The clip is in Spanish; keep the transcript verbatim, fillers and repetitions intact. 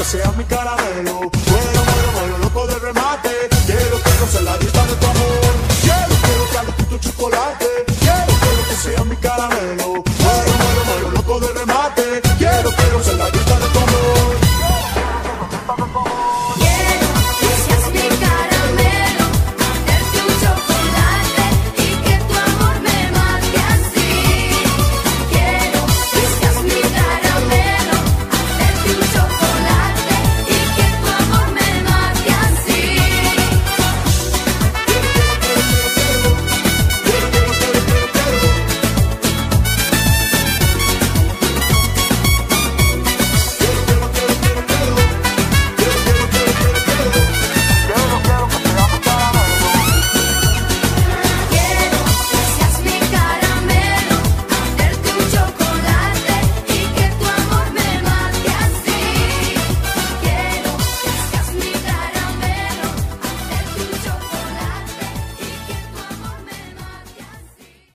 seas mi caramelo. Muero, muero, muero, loco de remate. Quiero, quiero ser la dieta de tu amor. Quiero, quiero que tu chocolate. Quiero, quiero que seas mi caramelo. Muero, muero, muero, loco de remate. Quiero, quiero ser la dieta